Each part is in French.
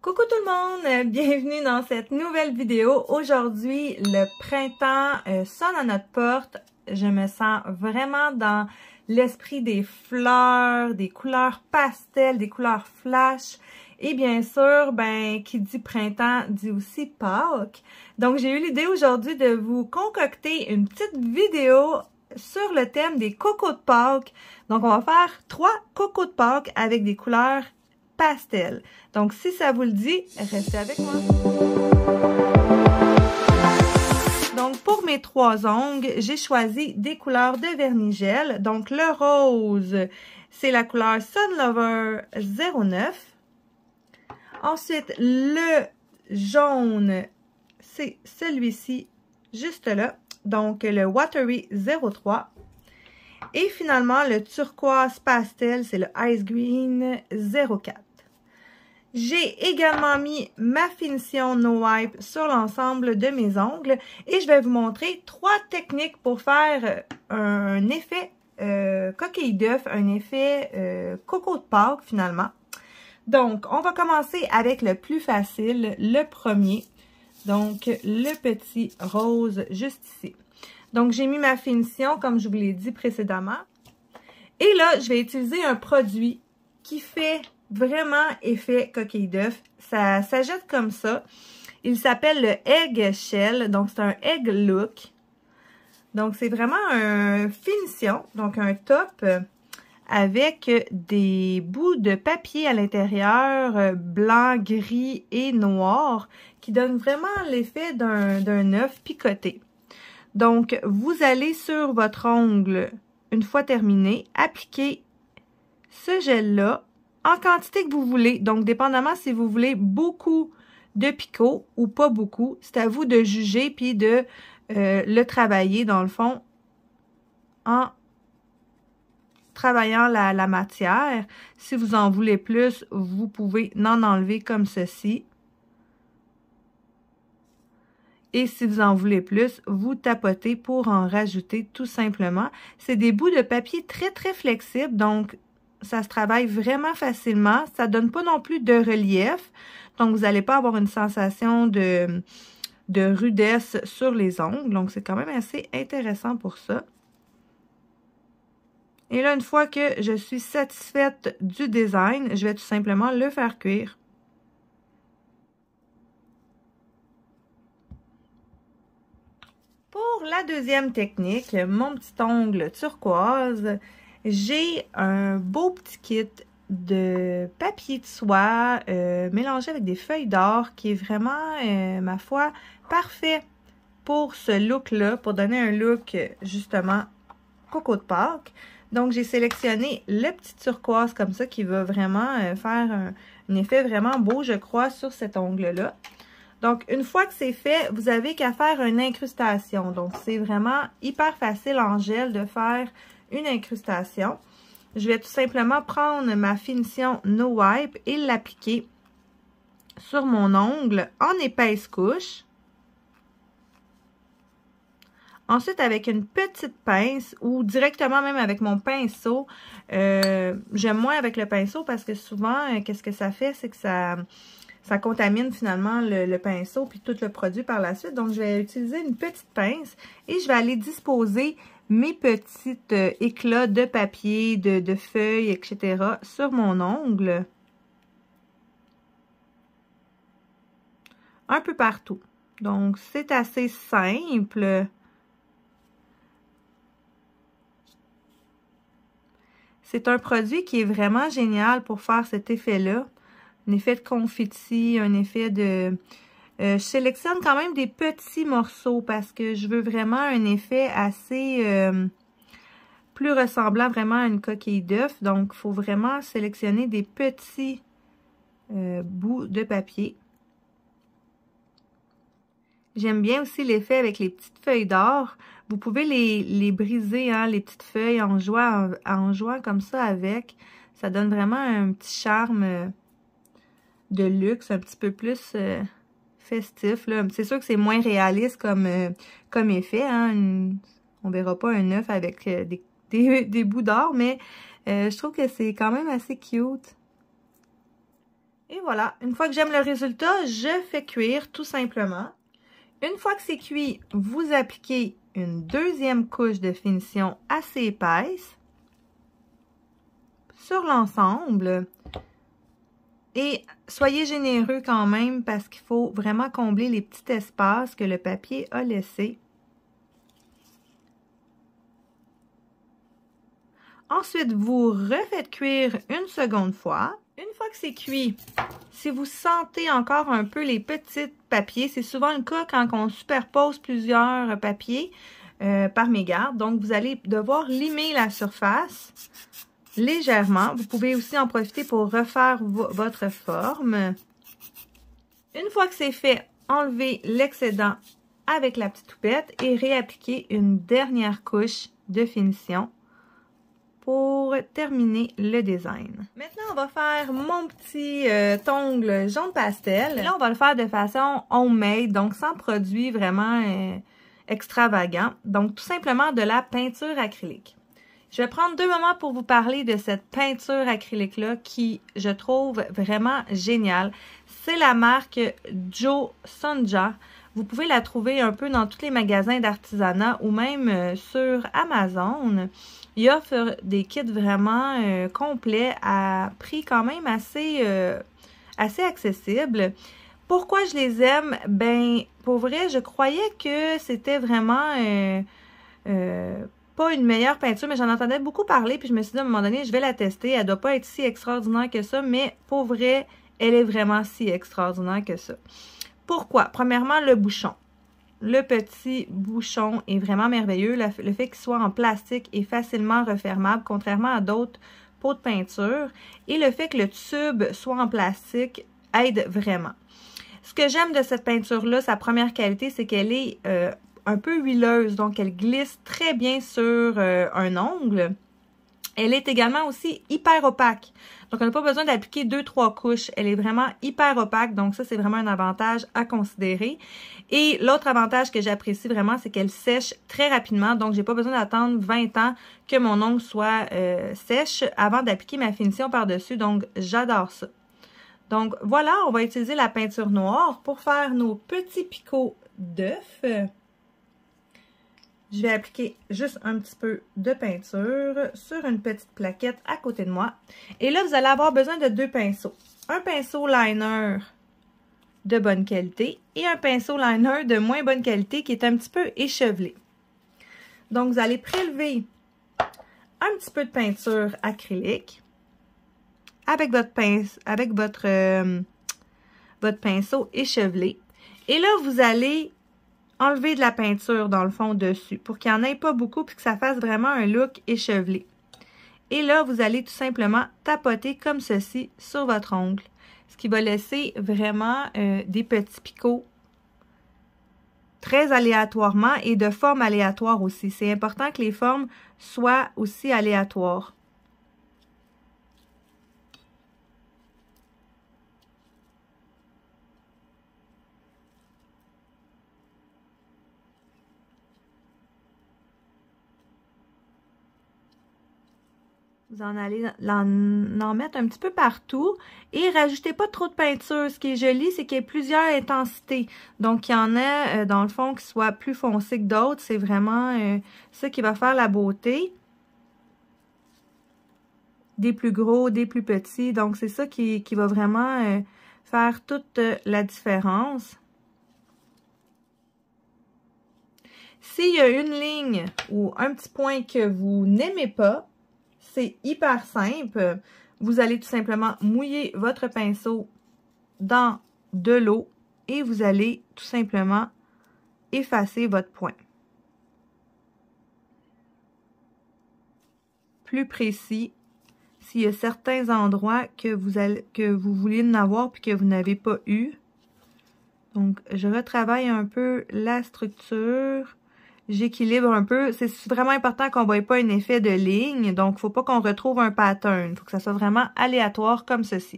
Coucou tout le monde, bienvenue dans cette nouvelle vidéo. Aujourd'hui, le printemps sonne à notre porte. Je me sens vraiment dans l'esprit des fleurs, des couleurs pastel, des couleurs flash. Et bien sûr, qui dit printemps dit aussi Pâques. Donc, j'ai eu l'idée aujourd'hui de vous concocter une petite vidéo sur le thème des cocos de Pâques. Donc, on va faire 3 cocos de Pâques avec des couleurs pastel. Donc, si ça vous le dit, restez avec moi. Donc, pour mes 3 ongles, j'ai choisi des couleurs de vernis-gel. Donc, le rose, c'est la couleur Sun Lover 09. Ensuite, le jaune, c'est celui-ci, juste là. Donc, le Watery 03. Et finalement, le turquoise pastel, c'est le Ice Green 04. J'ai également mis ma finition No Wipe sur l'ensemble de mes ongles. Et je vais vous montrer 3 techniques pour faire un effet coquille d'œuf, un effet coco de Pâques finalement. Donc, on va commencer avec le plus facile, le premier. Donc, le petit rose juste ici. Donc, j'ai mis ma finition, comme je vous l'ai dit précédemment. Et là, je vais utiliser un produit qui fait vraiment effet coquille d'œuf. Ça jette comme ça. Il s'appelle le Egg Shell. Donc, c'est un Egg Look. Donc, c'est vraiment un finition. Donc, un top avec des bouts de papier à l'intérieur, blanc, gris et noir, qui donne vraiment l'effet d'un œuf picoté. Donc, vous allez sur votre ongle, une fois terminé, appliquer ce gel-là en quantité que vous voulez. Donc, dépendamment si vous voulez beaucoup de picot ou pas beaucoup, c'est à vous de juger puis de le travailler, dans le fond, en travaillant la matière. Si vous en voulez plus, vous pouvez en enlever comme ceci. Et si vous en voulez plus, vous tapotez pour en rajouter tout simplement. C'est des bouts de papier très, très flexibles, donc ça se travaille vraiment facilement. Ça donne pas non plus de relief, donc vous n'allez pas avoir une sensation de rudesse sur les ongles. Donc, c'est quand même assez intéressant pour ça. Et là, une fois que je suis satisfaite du design, je vais tout simplement le faire cuire. Pour la deuxième technique, mon petit ongle turquoise, j'ai un beau petit kit de papier de soie mélangé avec des feuilles d'or qui est vraiment, ma foi, parfait pour ce look-là, pour donner un look justement coco de Pâques. Donc, j'ai sélectionné le petit turquoise comme ça qui va vraiment faire un effet vraiment beau, je crois, sur cet ongle-là. Donc, une fois que c'est fait, vous avez qu'à faire une incrustation. Donc, c'est vraiment hyper facile en gel de faire une incrustation. Je vais tout simplement prendre ma finition No Wipe et l'appliquer sur mon ongle en épaisse couche. Ensuite, avec une petite pince ou directement même avec mon pinceau, j'aime moins avec le pinceau parce que souvent, qu'est-ce que ça fait? C'est que ça contamine finalement le pinceau puis tout le produit par la suite. Donc, je vais utiliser une petite pince et je vais aller disposer mes petits éclats de papier, de feuilles, etc. sur mon ongle. Un peu partout. Donc, c'est assez simple. C'est un produit qui est vraiment génial pour faire cet effet-là. Un effet de confetti, un effet de... je sélectionne quand même des petits morceaux parce que je veux vraiment un effet assez... plus ressemblant vraiment à une coquille d'œuf. Donc, il faut vraiment sélectionner des petits bouts de papier. J'aime bien aussi l'effet avec les petites feuilles d'or. Vous pouvez les briser, hein, les petites feuilles, en jouant comme ça avec. Ça donne vraiment un petit charme de luxe, un petit peu plus festif. C'est sûr que c'est moins réaliste comme effet. Hein. On verra pas un œuf avec des bouts d'or, mais je trouve que c'est quand même assez cute. Et voilà, une fois que j'aime le résultat, je fais cuire tout simplement. Une fois que c'est cuit, vous appliquez une deuxième couche de finition assez épaisse sur l'ensemble. Et soyez généreux quand même parce qu'il faut vraiment combler les petits espaces que le papier a laissés. Ensuite, vous refaites cuire une seconde fois. Une fois que c'est cuit, si vous sentez encore un peu les petits papiers, c'est souvent le cas quand on superpose plusieurs papiers par mégarde. Donc, vous allez devoir limer la surface légèrement. Vous pouvez aussi en profiter pour refaire votre forme. Une fois que c'est fait, enlevez l'excédent avec la petite toupette et réappliquer une dernière couche de finition pour terminer le design. Maintenant, on va faire mon petit ongle jaune pastel. Là, on va le faire de façon homemade, donc sans produit vraiment extravagant. Donc, tout simplement de la peinture acrylique. Je vais prendre 2 moments pour vous parler de cette peinture acrylique-là qui, je trouve, vraiment géniale. C'est la marque Jo Sonja. Vous pouvez la trouver un peu dans tous les magasins d'artisanat ou même sur Amazon. Il offre des kits vraiment complets à prix quand même assez accessible. Pourquoi je les aime? Ben, pour vrai, je croyais que c'était vraiment pas une meilleure peinture, mais j'en entendais beaucoup parler, puis je me suis dit à un moment donné, je vais la tester. Elle doit pas être si extraordinaire que ça, mais pour vrai, elle est vraiment si extraordinaire que ça. Pourquoi? Premièrement, le bouchon. Le petit bouchon est vraiment merveilleux. Le fait qu'il soit en plastique est facilement refermable, contrairement à d'autres pots de peinture. Et le fait que le tube soit en plastique aide vraiment. Ce que j'aime de cette peinture-là, sa première qualité, c'est qu'elle est un peu huileuse. Donc, elle glisse très bien sur un ongle. Elle est également aussi hyper opaque. Donc, on n'a pas besoin d'appliquer 2-3 couches. Elle est vraiment hyper opaque. Donc, ça, c'est vraiment un avantage à considérer. Et l'autre avantage que j'apprécie vraiment, c'est qu'elle sèche très rapidement. Donc, j'ai pas besoin d'attendre 20 ans que mon ongle soit sèche avant d'appliquer ma finition par-dessus. Donc, j'adore ça. Donc, voilà, on va utiliser la peinture noire pour faire nos petits picots d'œufs. Je vais appliquer juste un petit peu de peinture sur une petite plaquette à côté de moi. Et là, vous allez avoir besoin de 2 pinceaux. Un pinceau liner de bonne qualité et un pinceau liner de moins bonne qualité qui est un petit peu échevelé. Donc, vous allez prélever un petit peu de peinture acrylique avec votre pinceau échevelé. Et là, vous allez enlever de la peinture dans le fond dessus pour qu'il n'y en ait pas beaucoup puis que ça fasse vraiment un look échevelé. Et là, vous allez tout simplement tapoter comme ceci sur votre ongle. Ce qui va laisser vraiment des petits picots très aléatoirement et de forme aléatoire aussi. C'est important que les formes soient aussi aléatoires. Vous en allez en mettre un petit peu partout et rajoutez pas trop de peinture. Ce qui est joli, c'est qu'il y a plusieurs intensités. Donc, il y en a, dans le fond, qui soient plus foncés que d'autres. C'est vraiment ça qui va faire la beauté. Des plus gros, des plus petits. Donc, c'est ça qui va vraiment faire toute la différence. S'il y a une ligne ou un petit point que vous n'aimez pas, c'est hyper simple. Vous allez tout simplement mouiller votre pinceau dans de l'eau et vous allez tout simplement effacer votre point. Plus précis, s'il y a certains endroits que vous vouliez en avoir puis que vous n'avez pas eu. Donc, je retravaille un peu la structure. J'équilibre un peu. C'est vraiment important qu'on ne voie pas un effet de ligne. Donc, il ne faut pas qu'on retrouve un pattern. Il faut que ça soit vraiment aléatoire comme ceci.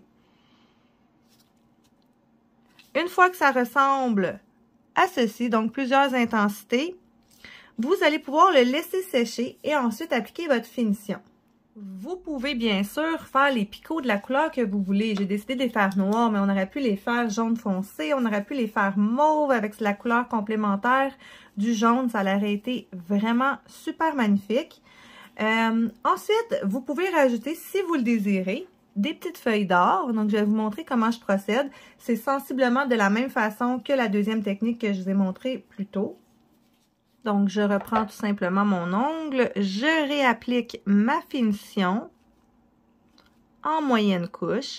Une fois que ça ressemble à ceci, donc plusieurs intensités, vous allez pouvoir le laisser sécher et ensuite appliquer votre finition. Vous pouvez bien sûr faire les picots de la couleur que vous voulez. J'ai décidé de les faire noirs, mais on aurait pu les faire jaune foncé, on aurait pu les faire mauve avec la couleur complémentaire du jaune. Ça aurait été vraiment super magnifique. Ensuite, vous pouvez rajouter, si vous le désirez, des petites feuilles d'or. Donc, je vais vous montrer comment je procède. C'est sensiblement de la même façon que la deuxième technique que je vous ai montrée plus tôt. Donc, je reprends tout simplement mon ongle, je réapplique ma finition en moyenne couche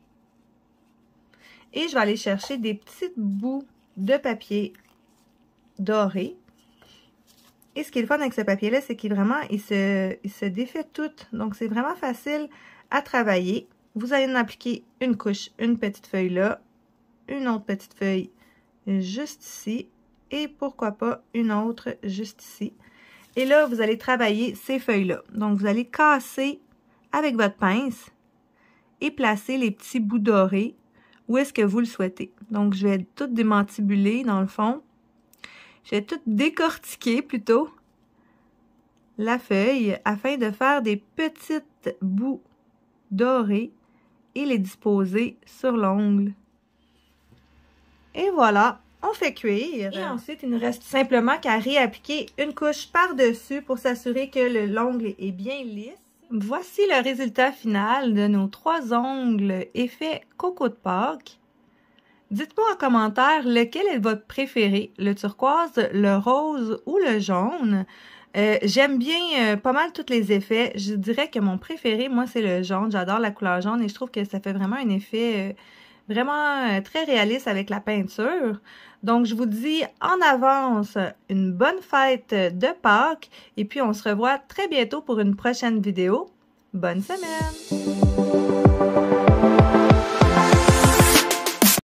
et je vais aller chercher des petits bouts de papier doré. Et ce qui est le fun avec ce papier-là, c'est qu'il vraiment, il se défait tout. Donc, c'est vraiment facile à travailler. Vous allez en appliquer une couche, une petite feuille là, une autre petite feuille juste ici. Et pourquoi pas une autre juste ici. Et là, vous allez travailler ces feuilles-là. Donc, vous allez casser avec votre pince et placer les petits bouts dorés où est-ce que vous le souhaitez. Donc, je vais tout démantibuler dans le fond. Je vais tout décortiquer plutôt la feuille afin de faire des petites bouts dorés et les disposer sur l'ongle. Et voilà! On fait cuire. Et ensuite, il ne reste simplement qu'à réappliquer une couche par-dessus pour s'assurer que l'ongle est bien lisse. Voici le résultat final de nos 3 ongles effet Coco de Pâques. Dites-moi en commentaire lequel est votre préféré, le turquoise, le rose ou le jaune. J'aime bien pas mal tous les effets. Je dirais que mon préféré, moi, c'est le jaune. J'adore la couleur jaune et je trouve que ça fait vraiment un effet vraiment très réaliste avec la peinture. Donc, je vous dis en avance une bonne fête de Pâques et puis on se revoit très bientôt pour une prochaine vidéo. Bonne semaine!